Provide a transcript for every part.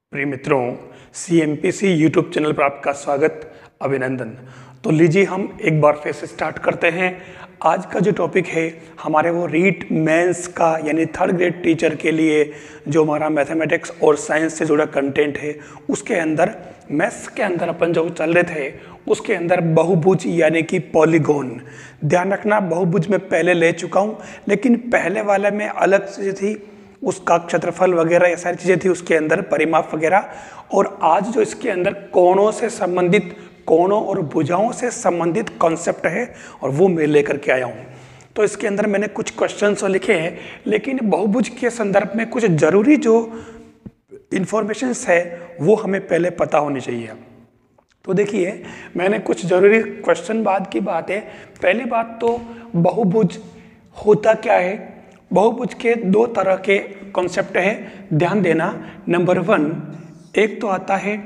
प्रिय मित्रों, CMPC YouTube channel पर आपका स्वागत, अभिनंदन। तो लीजिए हम एक बार फिर से स्टार्ट करते हैं। आज का जो टॉपिक है हमारे वो रीट मेंस का यानी थर्ड ग्रेड टीचर के लिए जो हमारा मैथमेटिक्स और साइंस से जुड़ा कंटेंट है, उसके अंदर मैथ्स के अंदर अपन जो चल रहे थे उसके अंदर बहुभुज यानी कि पॉलीगॉन। ध्यान रखना, बहुभुज में पहले ले चुका हूँ, लेकिन पहले वाले में अलग चीज़ थी, उसका क्षेत्रफल वगैरह ये सारी चीज़ें थी उसके अंदर, परिमाप वगैरह। और आज जो इसके अंदर कोणों से संबंधित, कोणों और भुजाओं से संबंधित कॉन्सेप्ट है और वो मैं लेकर के आया हूँ। तो इसके अंदर मैंने कुछ क्वेश्चंस लिखे हैं, लेकिन बहुभुज के संदर्भ में कुछ जरूरी जो इंफॉर्मेशंस है वो हमें पहले पता होनी चाहिए। तो देखिए, मैंने कुछ जरूरी क्वेश्चन बाद की बात है। पहली बात तो बहुभुज होता क्या है। बहुभुज के दो तरह के कॉन्सेप्ट है, ध्यान देना। नंबर 1, एक तो आता है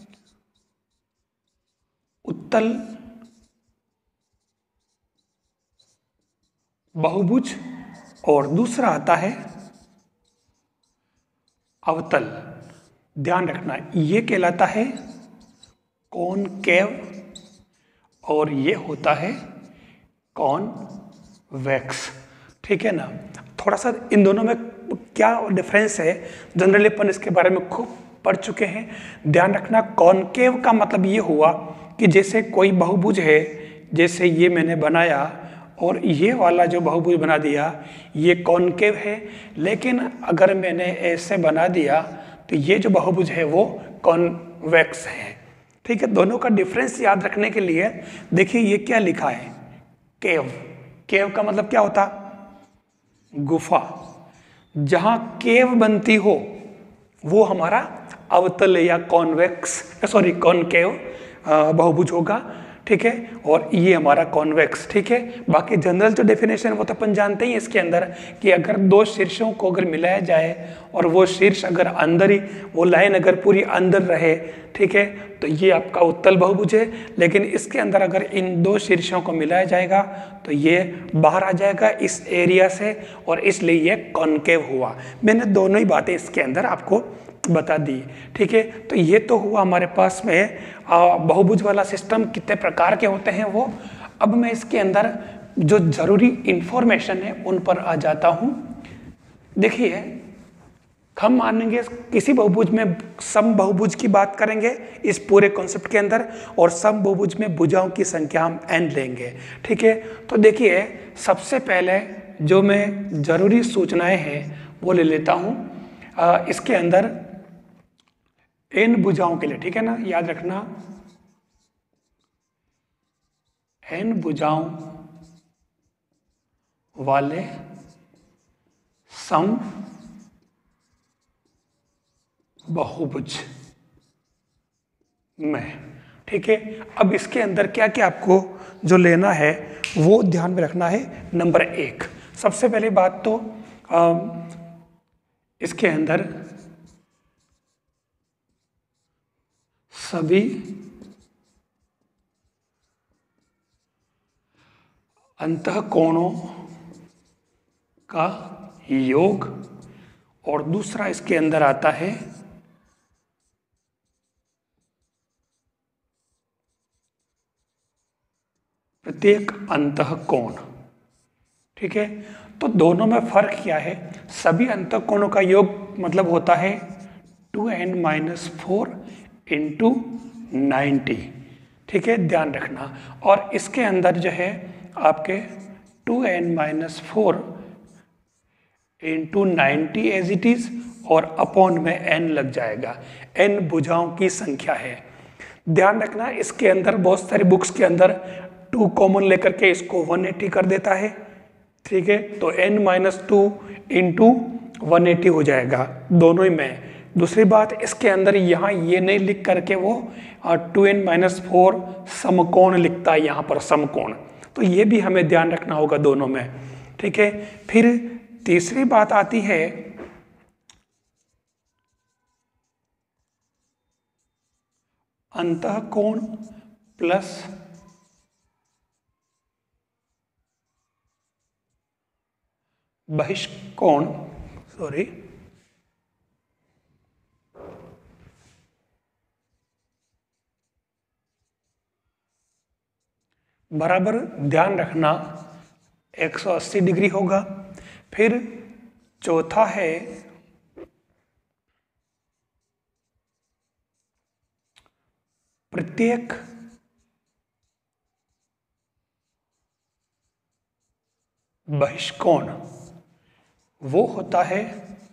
उत्तल बहुभुज और दूसरा आता है अवतल। ध्यान रखना, ये कहलाता है कॉनकेव और ये होता है कॉन्वेक्स। ठीक है ना। थोड़ा सा इन दोनों में क्या डिफरेंस है, जनरली अपन इसके बारे में खूब पढ़ चुके हैं। ध्यान रखना, कॉनकेव का मतलब ये हुआ कि जैसे कोई बहुभुज है, जैसे ये मैंने बनाया और ये वाला जो बहुभुज बना दिया ये कॉनकेव है, लेकिन अगर मैंने ऐसे बना दिया तो ये जो बहुभुज है वो कॉन्वेक्स है। ठीक है, दोनों का डिफरेंस याद रखने के लिए देखिए ये क्या लिखा है, केव। केव का मतलब क्या होता, गुफा। जहां केव बनती हो वो हमारा अवतल या कॉनकेव बहुभुज होगा। ठीक है, और ये हमारा कॉन्वेक्स। ठीक है, बाकी जनरल जो डेफिनेशन वो तो अपन जानते ही इसके अंदर कि अगर दो शीर्षों को अगर मिलाया जाए और वो शीर्ष अगर अंदर ही, वो लाइन अगर पूरी अंदर रहे, ठीक है, तो ये आपका उत्तल बहुभुज है। लेकिन इसके अंदर अगर इन दो शीर्षों को मिलाया जाएगा तो ये बाहर आ जाएगा इस एरिया से, और इसलिए ये कॉनकेव हुआ। मैंने दोनों ही बातें इसके अंदर आपको बता दी। ठीक है, तो ये तो हुआ हमारे पास में बहुभुज वाला सिस्टम कितने प्रकार के होते हैं वो। अब मैं इसके अंदर जो जरूरी इंफॉर्मेशन है उन पर आ जाता हूं। देखिए, हम मानेंगे किसी बहुभुज में सम बहुभुज की बात करेंगे इस पूरे कॉन्सेप्ट के अंदर, और सम बहुभुज में भुजाओं की संख्या हम n लेंगे। ठीक है, तो देखिए सबसे पहले जो मैं जरूरी सूचनाएं हैं वो ले लेता हूं इसके अंदर n भुजाओं के लिए। ठीक है ना, याद रखना, n भुजाओं वाले सम बहुभुज में। ठीक है, अब इसके अंदर क्या क्या आपको जो लेना है वो ध्यान में रखना है। नंबर 1, सबसे पहली बात तो इसके अंदर सभी अंतःकोणों का योग, और दूसरा इसके अंदर आता है प्रत्येक अंतःकोण। ठीक है, तो दोनों में फर्क क्या है। सभी अंतःकोणों का योग मतलब होता है 2n-4 इंटू 90। ठीक है, ध्यान रखना, और इसके अंदर जो है आपके 2n-4 into 90 as it is, और अपॉन में n लग जाएगा। n भुजाओं की संख्या है। ध्यान रखना, इसके अंदर बहुत सारी बुक्स के अंदर 2 कॉमन लेकर के इसको 180 कर देता है। ठीक है, तो n-2 इंटू 180 हो जाएगा दोनों ही में। दूसरी बात, इसके अंदर यहाँ ये नहीं लिख करके वो 2n-4 समकोण लिखता है यहाँ पर, समकोण। तो ये भी हमें ध्यान रखना होगा दोनों में। ठीक है, फिर तीसरी बात आती है अंतःकोण प्लस बहिष्कोण, सॉरी, बराबर ध्यान रखना 180 डिग्री होगा। फिर चौथा है प्रत्येक बहिष्कोण वो होता है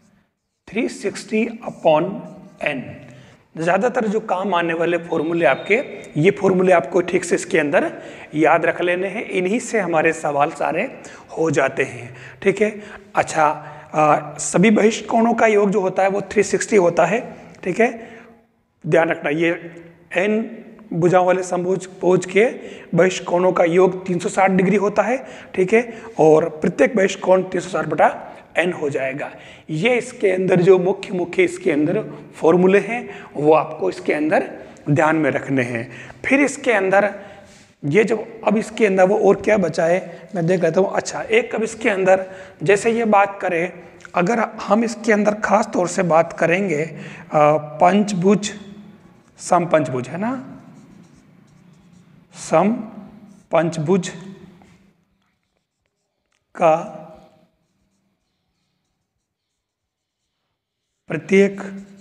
360/n। ज़्यादातर जो काम आने वाले फॉर्मूले आपके, ये फॉर्मूले आपको ठीक से इसके अंदर याद रख लेने हैं, इन्हीं से हमारे सवाल सारे हो जाते हैं। ठीक है। अच्छा, सभी बहिष्कोणों का योग जो होता है वो 360 होता है। ठीक है, ध्यान रखना, ये n भुजाओं वाले समभुज के बहिष्कोणों का योग 360 डिग्री होता है। ठीक है, और प्रत्येक बहिष्कोण 360/n हो जाएगा। ये इसके अंदर जो मुख्य इसके अंदर फॉर्मूले हैं वो आपको इसके अंदर ध्यान में रखने हैं। फिर इसके अंदर ये जब अब इसके अंदर वो और क्या बचा है मैं देख लेता हूँ। अच्छा, एक अब इसके अंदर जैसे ये बात करें, अगर हम इसके अंदर खास तौर से बात करेंगे पंचभुज, समपंचभुज है ना, समपंचभुज का प्रत्येक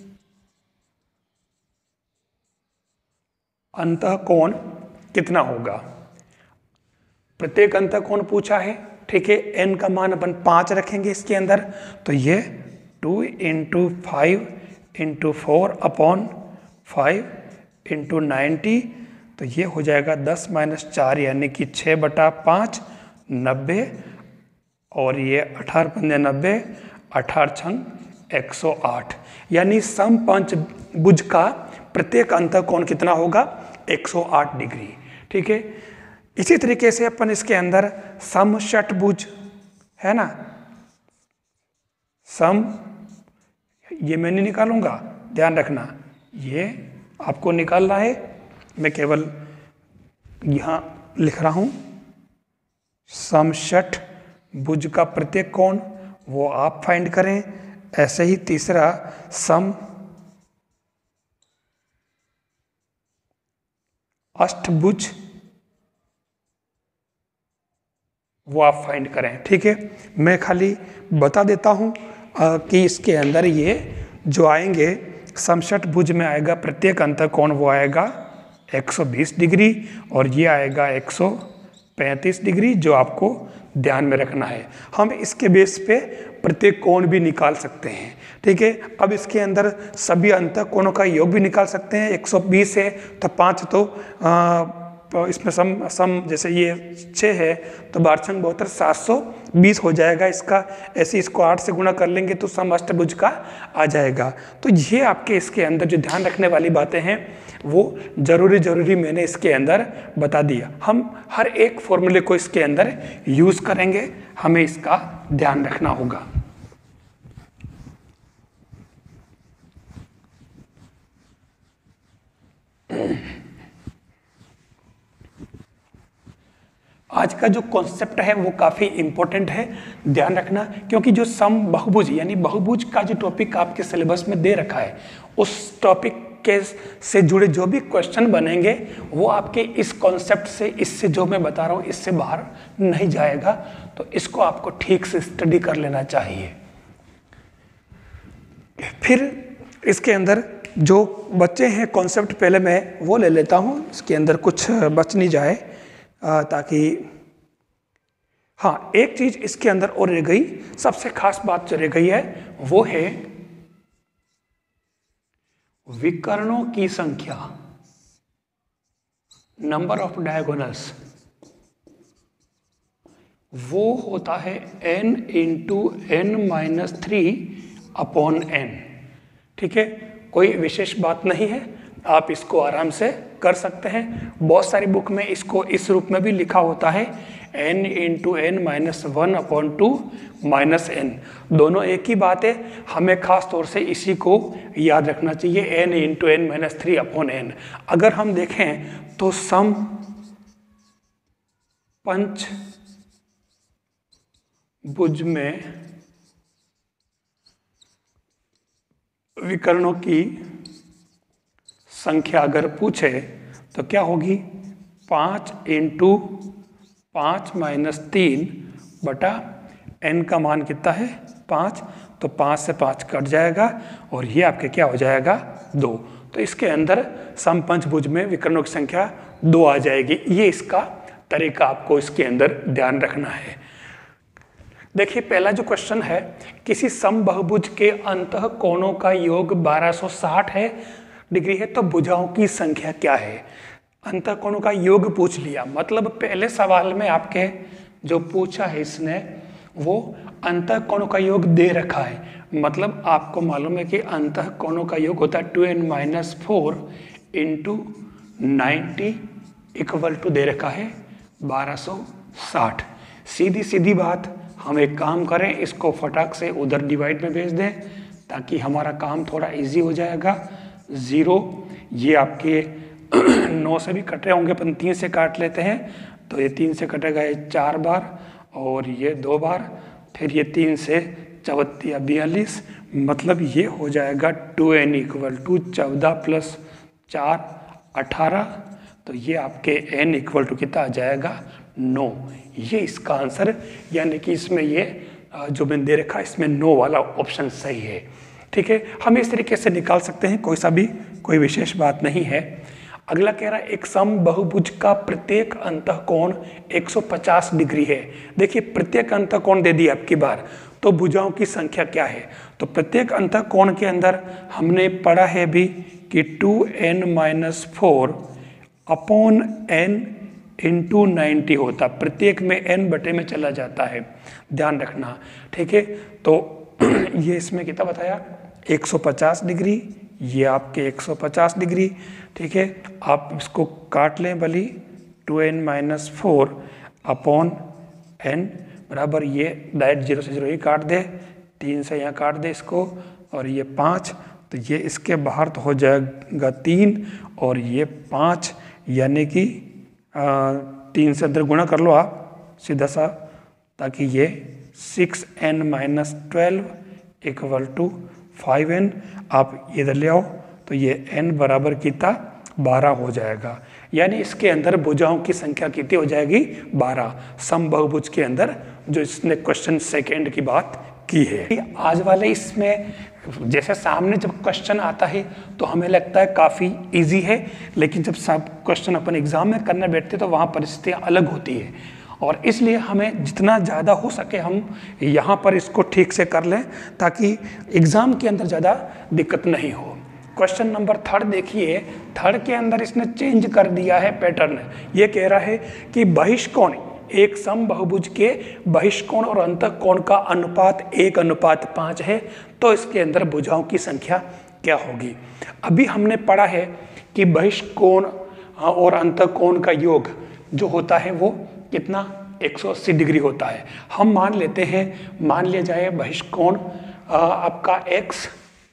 अंतःकोण कितना होगा। प्रत्येक अंतःकोण पूछा है। ठीक है, n का मान अपन 5 रखेंगे इसके अंदर, तो ये 2 × 5 × 4/5 × 90, तो ये हो जाएगा 10 - 4 यानी कि 6/5, 90, और ये 18 × 5 90, 18 × 108, यानी समपंचभुज का प्रत्येक अंतःकोण कितना होगा 108 डिग्री। ठीक है, इसी तरीके से अपन इसके अंदर समषटभुज है ना, ये मैं नहीं निकालूंगा, ध्यान रखना, ये आपको निकालना है, मैं केवल यहाँ लिख रहा हूँ। समषटभुज का प्रत्येक कोण वो आप फाइंड करें। ऐसे ही तीसरा सम अष्टभुज वो आप फाइंड करें। ठीक है, मैं खाली बता देता हूं कि इसके अंदर ये जो आएंगे समषटभुज में आएगा प्रत्येक अंतःकोण वो आएगा 120 डिग्री, और ये आएगा 135 डिग्री, जो आपको ध्यान में रखना है। हम इसके बेस पे प्रत्येक कोण भी निकाल सकते हैं। ठीक है, अब इसके अंदर सभी अंतःकोणों का योग भी निकाल सकते हैं। 120 है तो 5 तो इसमें सम जैसे ये 6 है तो 12 × 72 720 हो जाएगा इसका। ऐसे इसको 8 से गुणा कर लेंगे तो सम अष्टभुज का आ जाएगा। तो ये आपके इसके अंदर जो ध्यान रखने वाली बातें हैं वो जरूरी मैंने इसके अंदर बता दिया। हम हर एक फॉर्मूले को इसके अंदर यूज करेंगे, हमें इसका ध्यान रखना होगा। आज का जो कॉन्सेप्ट है वो काफ़ी इंपॉर्टेंट है, ध्यान रखना, क्योंकि जो सम बहुभुज यानी बहुभुज का जो टॉपिक आपके सिलेबस में दे रखा है उस टॉपिक के से जुड़े जो भी क्वेश्चन बनेंगे वो आपके इस कॉन्सेप्ट से, इससे जो मैं बता रहा हूँ इससे बाहर नहीं जाएगा। तो इसको आपको ठीक से स्टडी कर लेना चाहिए। फिर इसके अंदर जो बच्चे हैं कॉन्सेप्ट पहले मैं वो ले लेता हूँ, इसके अंदर कुछ बच नहीं जाए, ताकि हाँ एक चीज इसके अंदर और रह गई, सबसे खास बात जो रह गई है वो है विकर्णों की संख्या, नंबर ऑफ डायगोनल्स, वो होता है n × n - 3/n। ठीक है, कोई विशेष बात नहीं है, आप इसको आराम से कर सकते हैं। बहुत सारी बुक में इसको इस रूप में भी लिखा होता है n × n - 1/2 - n, दोनों एक ही बात है। हमें खास तौर से इसी को याद रखना चाहिए, n × n - 3/n। अगर हम देखें तो सम पंचभुज में विकर्णों की संख्या अगर पूछे तो क्या होगी 5 इंटू 5 माइनस 3 बटा n का मान कितना है 5, तो 5 से 5 कट जाएगा और ये आपके क्या हो जाएगा 2। तो इसके अंदर समपंचभुज में विकर्णों की संख्या 2 आ जाएगी। ये इसका तरीका आपको इसके अंदर ध्यान रखना है। देखिए पहला जो क्वेश्चन है, किसी समबहुभुज के अंतः कोणों का योग 1260 डिग्री है तो भुजाओं की संख्या क्या है। अंतः कोणों का योग पूछ लिया, मतलब पहले सवाल में आपके जो पूछा है इसने वो अंतः कोणों का योग दे रखा है, मतलब आपको मालूम है कि अंतः कोणों का योग होता है 2n-4 इंटू 90 इक्वल टू दे रखा है 1260। सीधी सीधी बात, हम एक काम करें, इसको फटाक से उधर डिवाइड में भेज दें ताकि हमारा काम थोड़ा इजी हो जाएगा। 0 ये आपके 9 से भी कट रहे होंगे, अपन 3 से काट लेते हैं, तो ये 3 से कटेगा ये 4 बार और ये 2 बार, फिर ये 3 से 42, मतलब ये हो जाएगा 2n इक्वल टू 14 प्लस 4 18, तो ये आपके n इक्वल टू कितना आ जाएगा 9। ये इसका आंसर, यानी कि इसमें ये जो मैंने दे रखा है इसमें 9 वाला ऑप्शन सही है। ठीक है, हम इस तरीके से निकाल सकते हैं, कोई विशेष बात नहीं है। अगला कह रहा है एक समबहुभुज का प्रत्येक अंतःकोण 150 डिग्री है। देखिए प्रत्येक अंतःकोण दे दिया आपकी बार, तो भुजाओं की संख्या क्या है। तो प्रत्येक अंतःकोण के अंदर हमने पढ़ा है भी कि 2n-4 अपॉन n इंटू 90 होता, प्रत्येक में n बटे में चला जाता है, ध्यान रखना। ठीक है, तो ये इसमें कितना बताया 150 डिग्री, ये आपके 150 डिग्री। ठीक है, आप इसको काट लें भली, 2n-4 अपॉन n बराबर ये डायरेक्ट 0 से 0 ही काट दे, 3 से यहाँ काट दे इसको, और ये 5, तो ये इसके बाहर तो हो जाएगा 3 और ये 5, यानी कि 3 से अंदर गुणा कर लो आप सीधा सा, ताकि ये 6n-12 इक्वल टू 5n, आप इधर ले आओ तो ये n बराबर कितना 12 हो जाएगा। यानी इसके अंदर भुजाओं की संख्या कितनी हो जाएगी 12, समबहुभुज के अंदर, जो इसने क्वेश्चन सेकेंड की बात की है। आज वाले इसमें जैसे सामने जब क्वेश्चन आता है तो हमें लगता है काफ़ी इजी है, लेकिन जब सब क्वेश्चन अपन एग्जाम में करने बैठते तो वहाँ परिस्थितियाँ अलग होती है, और इसलिए हमें जितना ज़्यादा हो सके हम यहाँ पर इसको ठीक से कर लें ताकि एग्ज़ाम के अंदर ज़्यादा दिक्कत नहीं हो। क्वेश्चन नंबर 3 देखिए, 3 के अंदर इसने चेंज कर दिया है पैटर्न। ये कह रहा है कि बहिष्कोण, एक समबहुभुज के बहिष्कोण और अंतःकोण का अनुपात 1:5 है, तो इसके अंदर भुजाओं की संख्या क्या होगी। अभी हमने पढ़ा है कि बहिष्कोण और अंतःकोण का योग जो होता है वो कितना 180 डिग्री होता है। हम मान लेते हैं, मान लिया जाए बहिष्कोण आपका x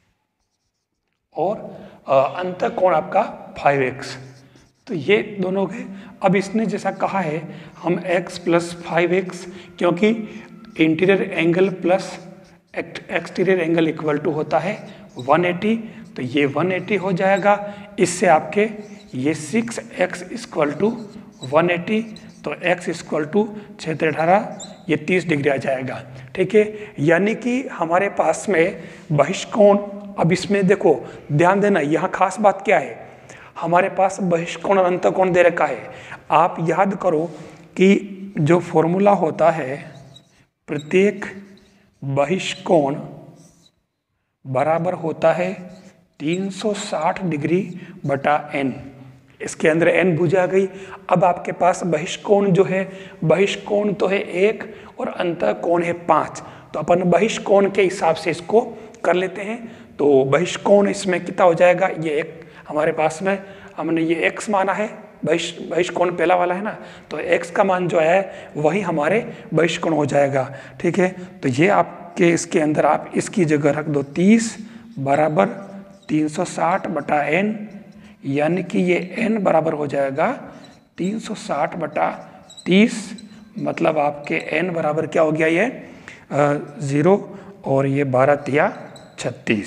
और अंतःकोण आपका 5x, तो ये दोनों के, अब इसने जैसा कहा है हम x प्लस 5x, क्योंकि interior angle plus exterior angle equal to होता है 180, तो ये 180 हो जाएगा। इससे आपके ये 6x इक्वल टू 180, तो x इक्वल टू 6×18 ये 30 डिग्री आ जाएगा। ठीक है, यानी कि हमारे पास में बहिष्कोण, अब इसमें देखो ध्यान देना, यहाँ खास बात क्या है, हमारे पास बहिष्कोण और अंतःकोण दे रखा है। आप याद करो कि जो फॉर्मूला होता है प्रत्येक बहिष्कोण बराबर होता है 360 डिग्री बटा n, इसके अंदर n भुजा गई। अब आपके पास बहिष्कोण जो है, बहिष्कोण तो है 1 और अंतःकोण है 5, तो अपन बहिष्कोण के हिसाब से इसको कर लेते हैं। तो बहिष्कोण इसमें कितना हो जाएगा, ये एक हमारे पास में हमने ये x माना है, बहिष्कोण पहला वाला है ना, तो x का मान जो है वही हमारे बहिष्कोण हो जाएगा। ठीक है, तो ये आपके इसके अंदर आप इसकी जगह रख दो 30 बराबर 360 बटा n, यानी कि ये n बराबर हो जाएगा 360 बटा 30, मतलब आपके n बराबर क्या हो गया, ये 0 और ये 12×3 = 36,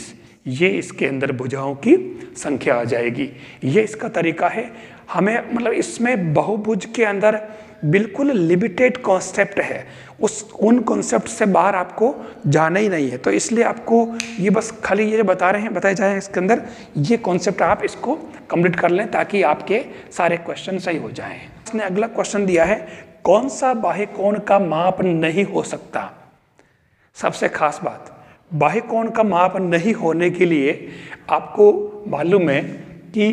ये इसके अंदर भुजाओं की संख्या आ जाएगी। ये इसका तरीका है। हमें मतलब इसमें बहुभुज के अंदर बिल्कुल लिमिटेड कॉन्सेप्ट है, उन कॉन्सेप्ट से बाहर आपको जाना ही नहीं है। तो इसलिए आपको ये बस खाली ये बताए जाए इसके अंदर ये कॉन्सेप्ट आप इसको कंप्लीट कर लें ताकि आपके सारे क्वेश्चन सही हो जाएं। इसने अगला क्वेश्चन दिया है, कौन सा बाह्य कोण का माप नहीं हो सकता। सबसे खास बात, बाह्य कोण का माप नहीं होने के लिए आपको मालूम है कि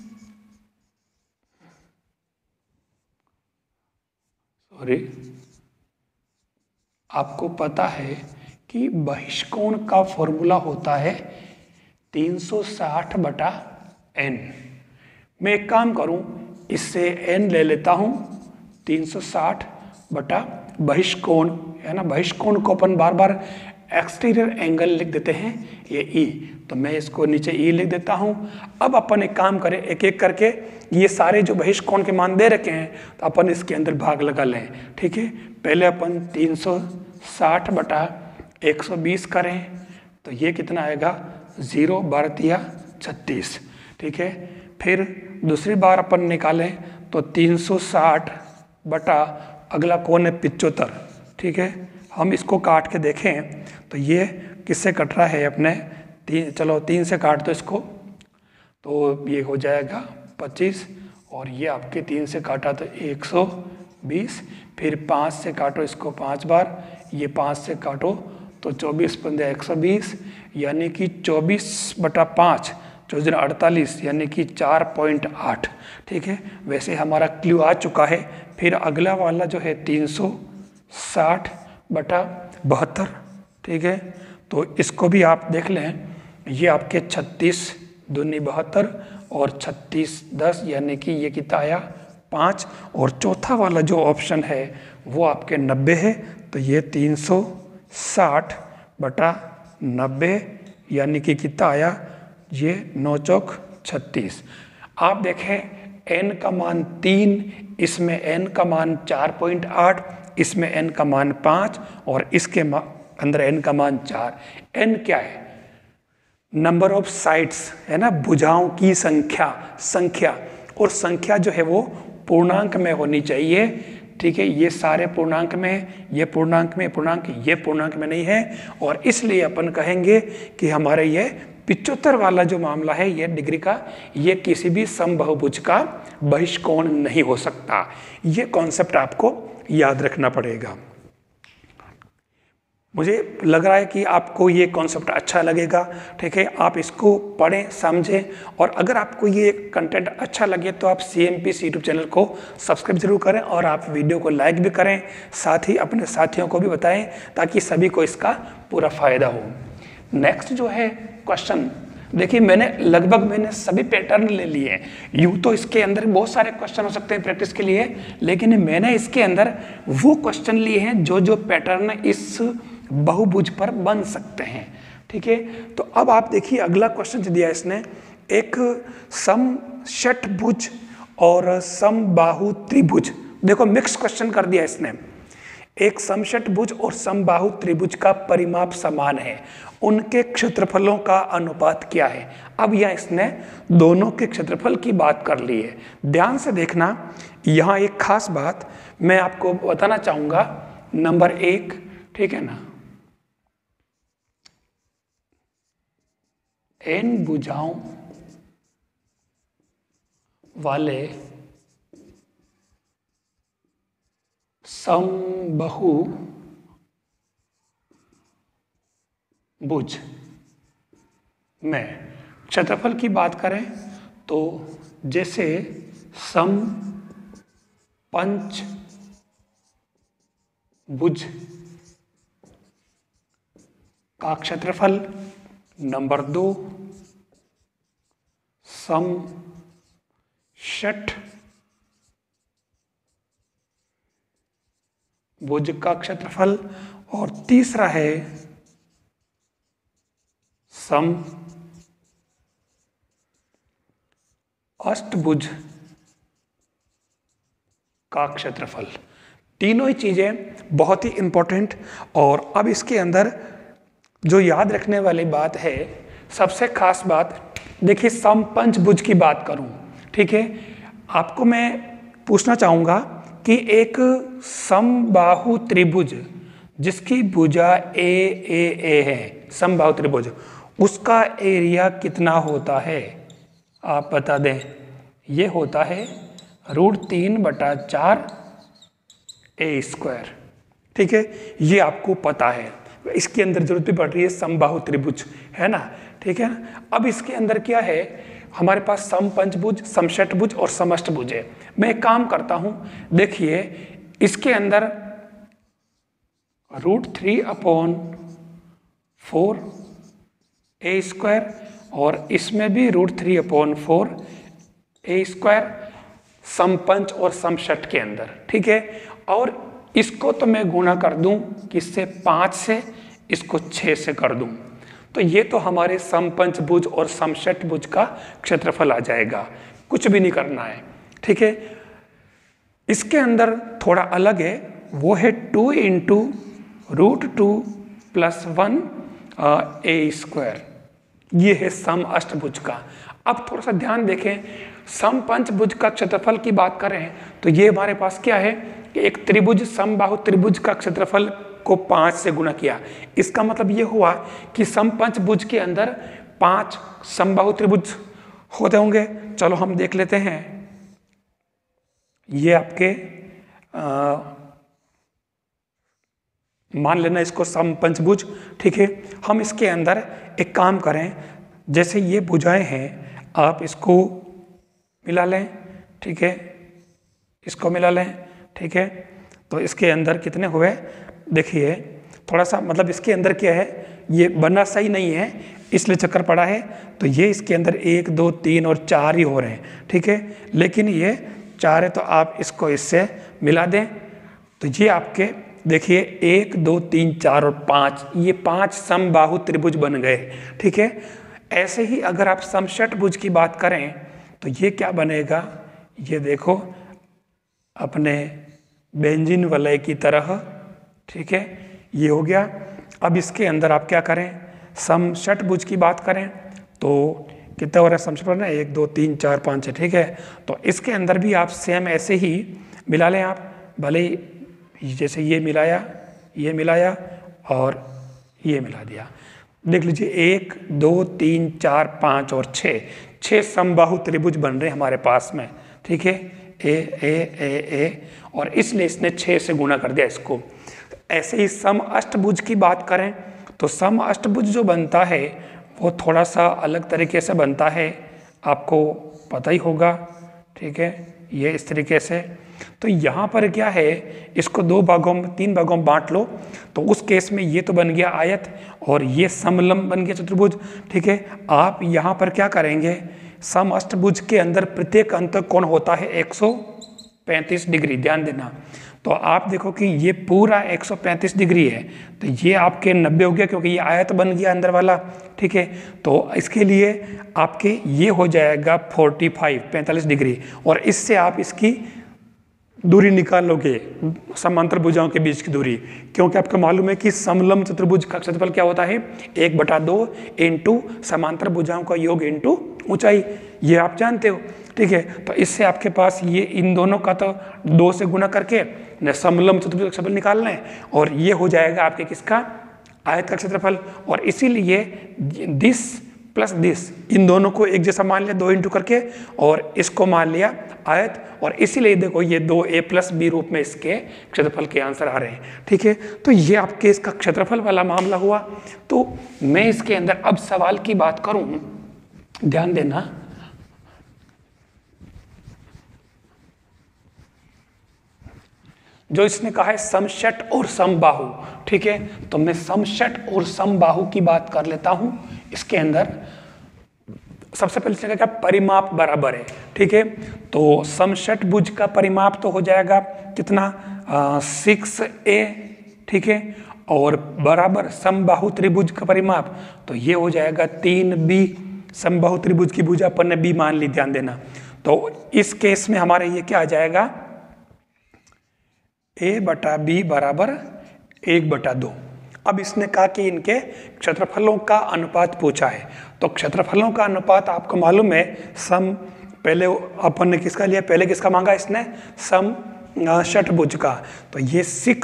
आपको पता है कि बहिष्कोण का फॉर्मूला होता है 360/n। मैं एक काम करूं, इससे n ले लेता हूं, 360 बटा बहिष्कोण है ना, बहिष्कोण को अपन बार बार एक्सटीरियर एंगल लिख देते हैं, ये ई, तो मैं इसको नीचे ई लिख देता हूं। अब अपन एक काम करें, एक एक करके ये सारे जो बहिष्कोण के मान दे रखे हैं तो अपन इसके अंदर भाग लगा लें। ठीक है, पहले अपन 360/120 करें तो ये कितना आएगा, 0 12 36। ठीक है, फिर दूसरी बार अपन निकालें तो 360 बटा अगला कोण है 75। ठीक है, हम इसको काट के देखें तो ये किससे कट रहा है अपने चलो 3 से काट दो इसको, तो ये हो जाएगा 25, और ये आपके 3 से काटा तो 120, फिर 5 से काटो इसको 5 बार, ये 5 से काटो तो 24 पंद्रह 120, यानी कि 24/5 48, यानी कि 4.8। ठीक है, वैसे हमारा क्लू आ चुका है। फिर अगला वाला जो है 360/72। ठीक है, तो इसको भी आप देख लें, ये आपके 36 दूनी 72 और 36 10, यानी कि ये कितना आया 5, और चौथा वाला जो ऑप्शन है वो आपके 90 है, तो ये 360/90, यानी कि कितना आया, ये 9 चौक 36। आप देखें n का मान 3, इसमें n का मान 4.8, इसमें n का मान 5 और इसके अंदर n का मान 4। n क्या है, नंबर ऑफ साइड्स है ना, भुजाओं की संख्या, और संख्या जो है वो पूर्णांक में होनी चाहिए। ठीक है, ये सारे पूर्णांक में, ये पूर्णांक में, ये पूर्णांक में नहीं है, और इसलिए अपन कहेंगे कि हमारे ये 75 वाला जो मामला है, ये डिग्री का, ये किसी भी समबाहुभुज का बहिष्कोण नहीं हो सकता। ये कॉन्सेप्ट आपको याद रखना पड़ेगा। मुझे लग रहा है कि आपको ये कॉन्सेप्ट अच्छा लगेगा। ठीक है, आप इसको पढ़ें, समझें, और अगर आपको ये कंटेंट अच्छा लगे तो आप CMPC यूट्यूब चैनल को सब्सक्राइब जरूर करें, और आप वीडियो को लाइक भी करें, साथ ही अपने साथियों को भी बताएं ताकि सभी को इसका पूरा फायदा हो। नेक्स्ट जो है क्वेश्चन, देखिए मैंने सभी पैटर्न ले लिए हैं। यूँ तो इसके अंदर बहुत सारे क्वेश्चन हो सकते हैं प्रैक्टिस के लिए, लेकिन मैंने इसके अंदर वो क्वेश्चन लिए हैं जो पैटर्न इस बहुभुज पर बन सकते हैं। ठीक है, तो अब आप देखिए अगला क्वेश्चन जो दिया इसने, एक समषटभुज और समबाहु त्रिभुज, देखो मिक्स क्वेश्चन कर दिया इसने। एक समषटभुज और समबाहु त्रिभुज का परिमाप समान है, उनके क्षेत्रफलों का अनुपात क्या है। अब यह इसने दोनों के क्षेत्रफल की बात कर ली है। ध्यान से देखना, यहाँ एक खास बात मैं आपको बताना चाहूंगा। नंबर 1, ठीक है ना, n भुजाओं वाले समबाहुभुज में क्षेत्रफल की बात करें तो जैसे समपंचभुज का क्षेत्रफल, नंबर 2 समषटभुज का क्षेत्रफल, और तीसरा है समअष्टभुज का क्षेत्रफल। तीनों ही चीजें बहुत ही इंपॉर्टेंट। और अब इसके अंदर जो याद रखने वाली बात है, सबसे खास बात देखिए, समपंचभुज की बात करूं, ठीक है, आपको मैं पूछना चाहूंगा कि एक समबाहु त्रिभुज जिसकी भुजा ए है, समबाहु त्रिभुज, उसका एरिया कितना होता है आप बता दें। ये होता है √3/4 a², ठीक है, ये आपको पता है। इसके अंदर जरूरत भी पड़ रही है समबाहु त्रिभुज, है ना, ठीक है ना। अब इसके अंदर क्या है, हमारे पास समपंचभुज, समषटभुज और समष्टभुज है। मैं एक काम करता हूं, देखिए इसके अंदर √3/4 a² और इसमें भी √3/4 a², समपंच और समषट के अंदर, ठीक है। और इसको तो मैं गुणा कर दूं किससे, 5 से, इसको 6 से कर दूं, तो ये तो हमारे समपंचभुज और समषटभुज का क्षेत्रफल आ जाएगा, कुछ भी नहीं करना है, ठीक है। इसके अंदर थोड़ा अलग है, वो है 2 × √2 + 1 a², ये है समअष्टभुज का। अब थोड़ा सा ध्यान देखें, समपंचभुज का क्षेत्रफल की बात करें तो ये हमारे पास क्या है कि एक त्रिभुज, समबाहु त्रिभुज का क्षेत्रफल को 5 से गुणा किया। इसका मतलब ये हुआ कि समपंचभुज के अंदर 5 समबाहु त्रिभुज होते होंगे। चलो हम देख लेते हैं। ये आपके मान लेना इसको समपंचभुज, ठीक है। हम इसके अंदर एक काम करें, जैसे ये भुजाएं हैं, आप इसको मिला लें, ठीक है, इसको मिला लें, ठीक है। तो इसके अंदर कितने हुए, देखिए थोड़ा सा मतलब इसके अंदर क्या है, ये बनना सही नहीं है इसलिए चक्कर पड़ा है, तो ये इसके अंदर 1 2 3 और 4 ही हो रहे हैं, ठीक है। लेकिन ये 4 है तो आप इसको इससे मिला दें, तो ये आपके देखिए 1 2 3 4 और 5, ये 5 समबाहु त्रिभुज बन गए, ठीक है। ऐसे ही अगर आप समषटभुज की बात करें तो ये क्या बनेगा, ये देखो अपने बेंजीन वलय की तरह, ठीक है, ये हो गया। अब इसके अंदर आप क्या करें, समषटभुज की बात करें तो कितना हो रहा है समषटभुज ना, 1 2 3 4 5 6, ठीक है। तो इसके अंदर भी आप सेम ऐसे ही मिला लें आप, भले ही जैसे ये मिलाया और ये मिला दिया। देख लीजिए 1 2 3 4 5 और 6 समबाहु त्रिभुज बन रहे हैं हमारे पास में, ठीक है, ए और इसलिए इसने 6 से गुणा कर दिया इसको। ऐसे ही समअष्टभुज की बात करें तो समअष्टभुज जो बनता है वो थोड़ा सा अलग तरीके से बनता है, आपको पता ही होगा, ठीक है, ये इस तरीके से। तो यहाँ पर क्या है, इसको 3 भागों में बांट लो, तो उस केस में ये तो बन गया आयत और ये समलंब बन गया चतुर्भुज, ठीक है। आप यहाँ पर क्या करेंगे, समअष्टभुज के अंदर प्रत्येक अंतः कोण होता है 135 डिग्री, ध्यान देना। तो आप देखो कि ये पूरा 135 डिग्री है, तो ये आपके 90 हो गया क्योंकि ये आयत बन गया अंदर वाला, ठीक है। तो इसके लिए आपके ये हो जाएगा 45 डिग्री, और इससे आप इसकी दूरी निकाल लोगे, समांतर भुजाओं के बीच की दूरी, क्योंकि आपको मालूम है कि समलंब चतुर्भुज का क्षेत्रफल क्या होता है, 1/2 इंटू समांतर भुजाओं का योग इंटू ऊंचाई, ये आप जानते हो, ठीक है। तो इससे आपके पास ये इन दोनों का तो 2 से गुणा करके न समलंब चतुर्भुज का क्षेत्रफल निकालना है, और ये हो जाएगा आपके किसका, आयत का क्षेत्रफल। और इसीलिए दिस प्लस दिस, इन दोनों को एक जैसा मान लिया 2 इंटू करके, और इसको मान लिया आयत, और इसीलिए देखो ये 2a + b रूप में इसके क्षेत्रफल के आंसर आ रहे हैं, ठीक है। तो ये आपके इसका क्षेत्रफल वाला मामला हुआ। तो मैं इसके अंदर अब सवाल की बात करूं, ध्यान देना, जो इसने कहा है समषट और समबाहु, ठीक है। तो मैं समषट और समबाहु की बात कर लेता हूं। इसके अंदर सबसे पहले इसने कहा परिमाप बराबर है, ठीक है। तो समषटभुज का परिमाप तो हो जाएगा कितना, 6a, ठीक है, और बराबर समबाहु त्रिभुज का परिमाप तो ये हो जाएगा 3b। समबाहु त्रिभुज की भुजा अपन ने b मान ली, ध्यान देना। तो इस केस में हमारे ये क्या आ जाएगा, a/b बराबर 1/2। अब इसने कहा कि इनके क्षेत्रफलों का अनुपात पूछा है, तो क्षेत्रफलों का अनुपात आपको मालूम है, सम पहले अपन ने किसका लिया, पहले किसका मांगा इसने, सम षटभुज का। तो ये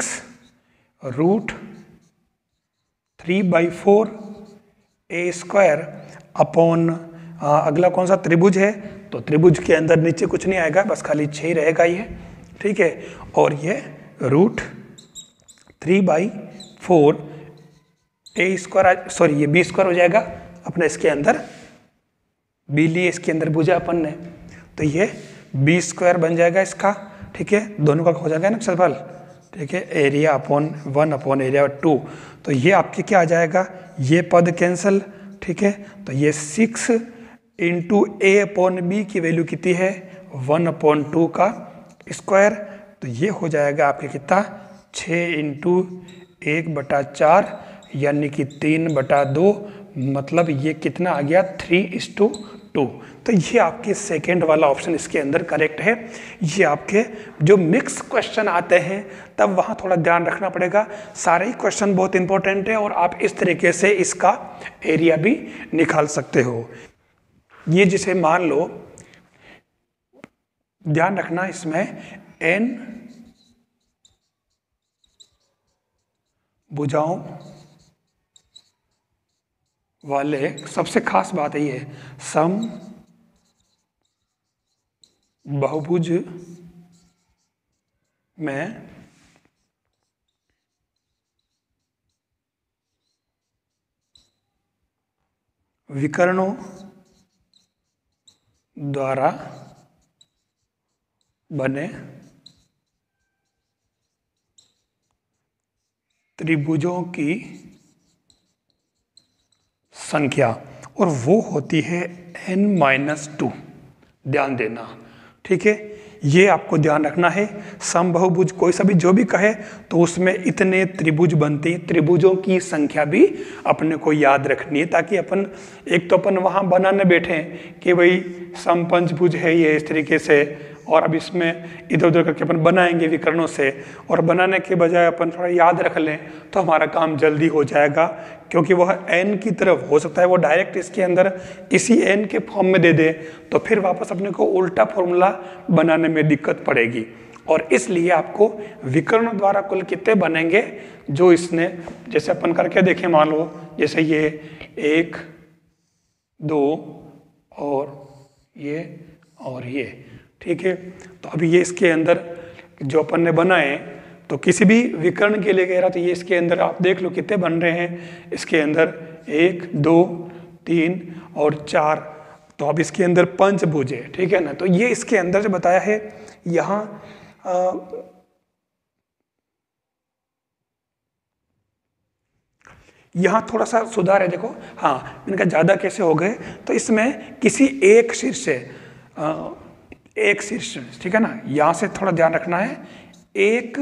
6√3/4 ए स्क्वायर अपॉन अगला कौन सा त्रिभुज है, तो त्रिभुज के अंदर नीचे कुछ नहीं आएगा, बस खाली 6 रहेगा ये, ठीक है। और ये √3/4 ए स्क्वायर, सॉरी ये बी स्क्वायर हो जाएगा अपने, इसके अंदर बी लिए, इसके अंदर भुजा अपन ने, तो ये बी स्क्वायर बन जाएगा इसका, ठीक है। दोनों का हो जाएगा ना क्षेत्रफल, ठीक है, एरिया अपॉन 1 अपॉन एरिया 2। तो ये आपके क्या आ जाएगा, ये पद कैंसिल, ठीक है। तो ये 6 इंटू ए अपॉन बी की वैल्यू कितनी है, 1/2 का स्क्वायर। तो ये हो जाएगा आपके कितना, 6 इंटू 1/4 यानी कि 3/2, मतलब ये कितना आ गया, 3:2। तो ये आपके सेकेंड वाला ऑप्शन इसके अंदर करेक्ट है। ये आपके जो मिक्स क्वेश्चन आते हैं तब वहाँ थोड़ा ध्यान रखना पड़ेगा, सारे ही क्वेश्चन बहुत इंपॉर्टेंट है और आप इस तरीके से इसका एरिया भी निकाल सकते हो। ये जिसे मान लो, ध्यान रखना इसमें n भुजाओं वाले, सबसे खास बात है ये सम बहुभुज में विकर्णों द्वारा बने त्रिभुजों की संख्या, और वो होती है n-2। ध्यान देना, ठीक है, ये आपको ध्यान रखना है। समबाहुभुज कोई सा भी जो भी कहे तो उसमें इतने त्रिभुज बनते हैं, त्रिभुजों की संख्या भी अपने को याद रखनी है, ताकि अपन एक तो अपन वहाँ बनाने बैठे कि भाई समपंचभुज है ये इस तरीके से, और अब इसमें इधर उधर करके अपन बनाएंगे विकर्णों से, और बनाने के बजाय अपन थोड़ा याद रख लें तो हमारा काम जल्दी हो जाएगा, क्योंकि वह n की तरफ हो सकता है वो डायरेक्ट इसके अंदर इसी n के फॉर्म में दे दे, तो फिर वापस अपने को उल्टा फॉर्मूला बनाने में दिक्कत पड़ेगी। और इसलिए आपको विकर्ण द्वारा कुल कितने बनेंगे जो इसने, जैसे अपन करके देखें, मान लो जैसे ये 1 2 और ये, ठीक है। तो अभी ये इसके अंदर जो अपन ने बनाए, तो किसी भी विकर्ण के लिए कह रहा, तो ये इसके अंदर आप देख लो कितने बन रहे हैं, इसके अंदर 1 2 3 और 4, तो अब इसके अंदर पंचभुज है, ठीक है ना। तो ये इसके अंदर जो बताया है यहाँ थोड़ा सा सुधार है, देखो, हाँ इनका ज़्यादा कैसे हो गए, तो इसमें किसी एक शीर्ष से, एक शीर्ष, ठीक है ना, यहाँ से थोड़ा ध्यान रखना है, एक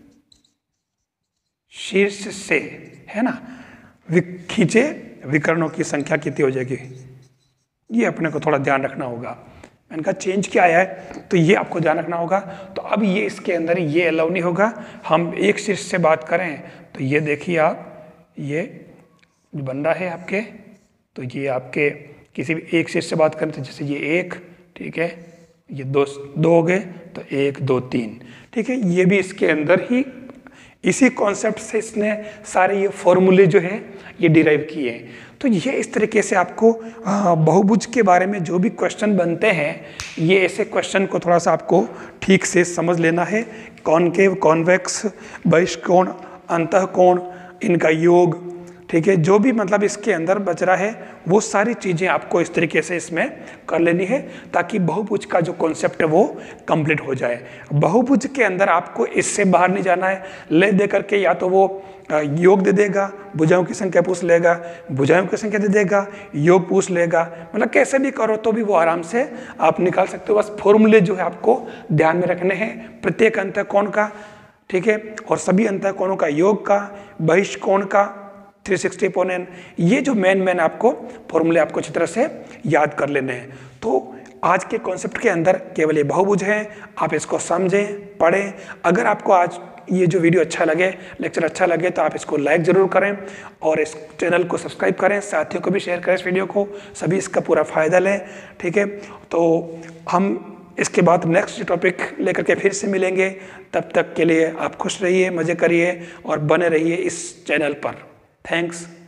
शीर्ष से, है ना, खींचे विकर्णों की संख्या कितनी हो जाएगी, ये अपने को थोड़ा ध्यान रखना होगा। इनका चेंज क्या आया है तो ये आपको ध्यान रखना होगा। तो अब ये इसके अंदर ये अलाउ नहीं होगा, हम एक शीर्ष से बात करें तो ये देखिए आप, ये बन रहा है आपके, तो ये आपके किसी भी एक शीर्ष से बात करें तो जैसे ये 1, ठीक है, ये 2 हो गए, तो 1 2 3, ठीक है। ये भी इसके अंदर ही इसी कॉन्सेप्ट से इसने सारे ये फॉर्मूले जो है ये डिराइव किए हैं। तो ये इस तरीके से आपको बहुभुज के बारे में जो भी क्वेश्चन बनते हैं, ये ऐसे क्वेश्चन को थोड़ा सा आपको ठीक से समझ लेना है। कॉनकेव, कॉन्वेक्स, बहिष्कोण, अंतःकोण, इनका योग, ठीक है, जो भी मतलब इसके अंदर बच रहा है वो सारी चीज़ें आपको इस तरीके से इसमें कर लेनी है, ताकि बहुभुज का जो कॉन्सेप्ट है वो कंप्लीट हो जाए। बहुभुज के अंदर आपको इससे बाहर नहीं जाना है, ले दे करके या तो वो योग दे देगा, भुजाओं की संख्या पूछ लेगा, भुजाओं की संख्या दे देगा, योग पूछ लेगा, मतलब कैसे भी करो तो भी वो आराम से आप निकाल सकते हो। बस फॉर्मूले जो है आपको ध्यान में रखने हैं, प्रत्येक अंतःकोण का, ठीक है, और सभी अंतःकोणों का योग का, बहिष्कोण का 360/n, ये जो मेन आपको फॉर्मूले आपको अच्छी तरह से याद कर लेने हैं। तो आज के कॉन्सेप्ट के अंदर केवल ये बहुभुज हैं, आप इसको समझें, पढ़ें। अगर आपको आज ये जो वीडियो अच्छा लगे, लेक्चर अच्छा लगे तो आप इसको लाइक ज़रूर करें और इस चैनल को सब्सक्राइब करें, साथियों को भी शेयर करें इस वीडियो को, सभी इसका पूरा फ़ायदा लें। ठीक है, तो हम इसके बाद नेक्स्ट टॉपिक लेकर के फिर से मिलेंगे। तब तक के लिए आप खुश रहिए, मज़े करिए और बने रहिए इस चैनल पर। थैंक्स।